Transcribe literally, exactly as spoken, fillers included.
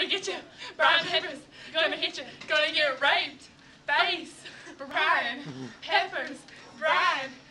get you. Brian Peppers, gonna hit you. Gonna get raped. Face. Brian Peppers. Brian